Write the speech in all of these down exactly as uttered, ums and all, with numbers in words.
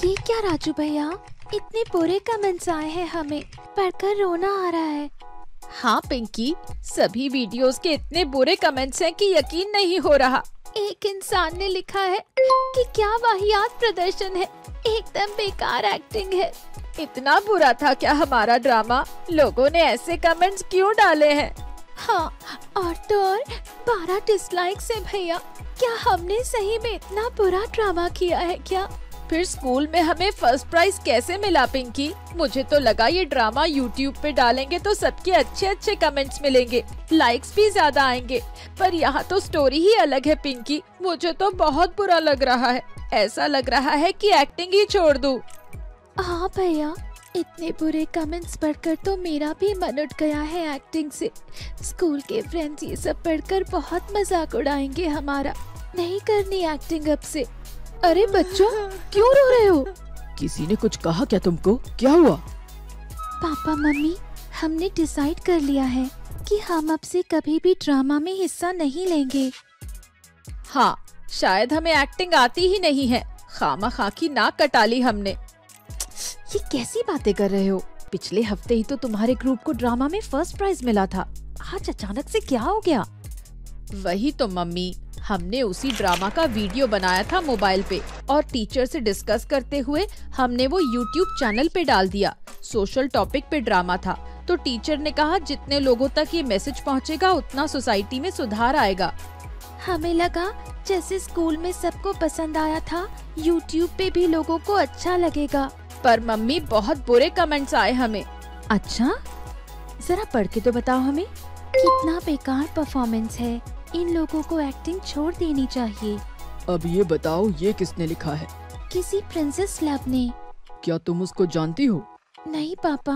ये क्या राजू भैया, इतने बुरे कमेंट्स आए हैं, हमें पढ़कर रोना आ रहा है। हाँ पिंकी, सभी वीडियोस के इतने बुरे कमेंट्स हैं कि यकीन नहीं हो रहा। एक इंसान ने लिखा है कि क्या वाहियात प्रदर्शन है, एकदम बेकार एक्टिंग है। इतना बुरा था क्या हमारा ड्रामा? लोगों ने ऐसे कमेंट्स क्यों डाले हैं? हाँ, और तो और बारह डिसलाइक्स है भैया। क्या हमने सही में इतना बुरा ड्रामा किया है क्या? फिर स्कूल में हमें फर्स्ट प्राइज कैसे मिला पिंकी? मुझे तो लगा ये ड्रामा यूट्यूब पे डालेंगे तो सबके अच्छे अच्छे कमेंट्स मिलेंगे, लाइक्स भी ज्यादा आएंगे, पर यहाँ तो स्टोरी ही अलग है पिंकी। मुझे तो बहुत बुरा लग रहा है, ऐसा लग रहा है कि एक्टिंग ही छोड़ दूं। हाँ भैया, इतने बुरे कमेंट्स पढ़कर तो मेरा भी मन उठ गया है एक्टिंग से। स्कूल के फ्रेंड्स ये सब पढ़कर बहुत मजाक उड़ाएंगे हमारा। नहीं करनी एक्टिंग अब से। अरे बच्चों, क्यों रो रहे हो? किसी ने कुछ कहा क्या तुमको? क्या हुआ? पापा मम्मी, हमने डिसाइड कर लिया है कि हम अब से कभी भी ड्रामा में हिस्सा नहीं लेंगे। हाँ, शायद हमें एक्टिंग आती ही नहीं है, खामा-खा की नाक कटा ली हमने। ये कैसी बातें कर रहे हो? पिछले हफ्ते ही तो तुम्हारे ग्रुप को ड्रामा में फर्स्ट प्राइज मिला था, आज अचानक से क्या हो गया? वही तो मम्मी, हमने उसी ड्रामा का वीडियो बनाया था मोबाइल पे और टीचर से डिस्कस करते हुए हमने वो यूट्यूब चैनल पे डाल दिया। सोशल टॉपिक पे ड्रामा था, तो टीचर ने कहा जितने लोगों तक ये मैसेज पहुंचेगा उतना सोसाइटी में सुधार आएगा। हमें लगा जैसे स्कूल में सबको पसंद आया था, यूट्यूब पे भी लोगों को अच्छा लगेगा। पर मम्मी, बहुत बुरे कमेंट्स आए हमें। अच्छा, जरा पढ़ के तो बताओ हमें। कितना बेकार परफॉर्मेंस है, इन लोगों को एक्टिंग छोड़ देनी चाहिए। अब ये बताओ, ये किसने लिखा है? किसी प्रिंसेस लव ने। क्या तुम उसको जानती हो? नहीं पापा।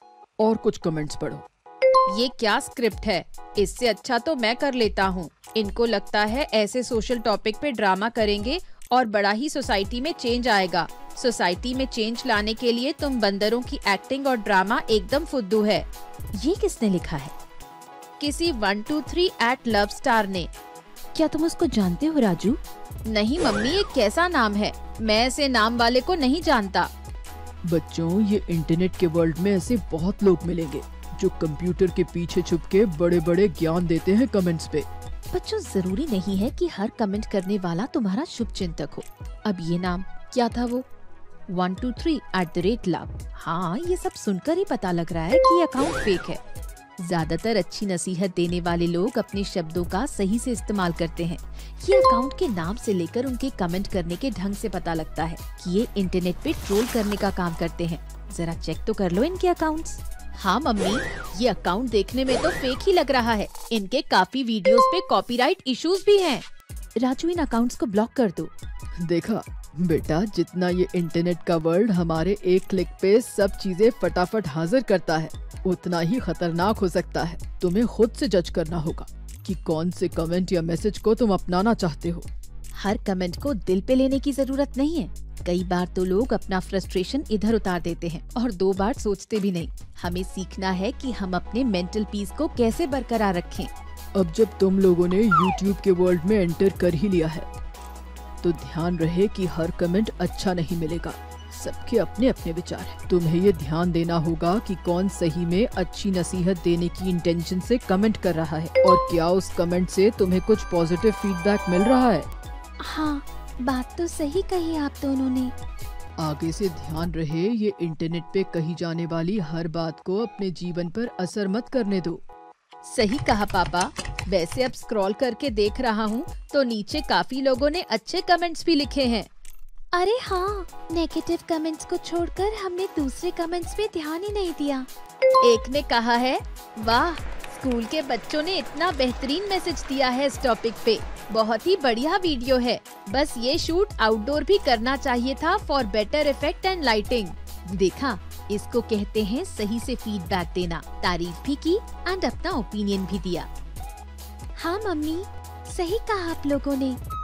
और कुछ कमेंट्स पढ़ो। ये क्या स्क्रिप्ट है? इससे अच्छा तो मैं कर लेता हूँ। इनको लगता है ऐसे सोशल टॉपिक पे ड्रामा करेंगे और बड़ा ही सोसाइटी में चेंज आएगा। सोसाइटी में चेंज लाने के लिए तुम बंदरों की एक्टिंग और ड्रामा एकदम फुद्दू है। ये किसने लिखा है? किसी one two three eight love star ने। क्या तुम उसको जानते हो राजू? नहीं मम्मी, ये कैसा नाम है? मैं ऐसे नाम वाले को नहीं जानता। बच्चों, ये इंटरनेट के वर्ल्ड में ऐसे बहुत लोग मिलेंगे जो कंप्यूटर के पीछे छुप के बड़े बड़े ज्ञान देते हैं कमेंट्स पे। बच्चों, जरूरी नहीं है कि हर कमेंट करने वाला तुम्हारा शुभ चिंतक हो। अब ये नाम क्या था वो? One two three at the rate love. हाँ, ये सब सुनकर ही पता लग रहा है कि ये अकाउंट फेक है। ज्यादातर अच्छी नसीहत देने वाले लोग अपने शब्दों का सही से इस्तेमाल करते हैं। ये अकाउंट के नाम से लेकर उनके कमेंट करने के ढंग से पता लगता है कि ये इंटरनेट पे ट्रोल करने का काम करते हैं। जरा चेक तो कर लो इनके अकाउंट्स। हाँ मम्मी, ये अकाउंट देखने में तो फेक ही लग रहा है। इनके काफी वीडियोस पे कॉपीराइट इश्यूज भी हैं। राजू, इन अकाउंट्स को ब्लॉक कर दो। देखा बेटा, जितना ये इंटरनेट का वर्ल्ड हमारे एक क्लिक पे सब चीजें फटाफट हाजिर करता है, उतना ही खतरनाक हो सकता है। तुम्हें खुद से जज करना होगा कि कौन से कमेंट या मैसेज को तुम अपनाना चाहते हो। हर कमेंट को दिल पे लेने की जरूरत नहीं है। कई बार तो लोग अपना फ्रस्ट्रेशन इधर उतार देते हैं और दो बार सोचते भी नहीं। हमें सीखना है कि हम अपने मेंटल पीस को कैसे बरकरार रखें। अब जब तुम लोगों ने यूट्यूब के वर्ल्ड में एंटर कर ही लिया है, तो ध्यान रहे कि हर कमेंट अच्छा नहीं मिलेगा। सबके अपने अपने विचार हैं। तुम्हें ये ध्यान देना होगा कि कौन सही में अच्छी नसीहत देने की इंटेंशन से कमेंट कर रहा है और क्या उस कमेंट से तुम्हें कुछ पॉजिटिव फीडबैक मिल रहा है। हाँ, बात तो सही कही आप दोनों ने। आगे से ध्यान रहे, ये इंटरनेट पे कही जाने वाली हर बात को अपने जीवन पर असर मत करने दो। सही कहा पापा। वैसे अब स्क्रॉल करके देख रहा हूँ तो नीचे काफी लोगों ने अच्छे कमेंट्स भी लिखे हैं। अरे हाँ, नेगेटिव कमेंट्स को छोड़कर हमने दूसरे कमेंट्स पे ध्यान ही नहीं दिया। एक ने कहा है, वाह, स्कूल के बच्चों ने इतना बेहतरीन मैसेज दिया है इस टॉपिक पे। बहुत ही बढ़िया वीडियो है, बस ये शूट आउटडोर भी करना चाहिए था for better effect and lighting. देखा, इसको कहते हैं सही से फीडबैक देना। तारीफ भी की एंड अपना ओपिनियन भी दिया। हाँ मम्मी, सही कहा आप लोगों ने।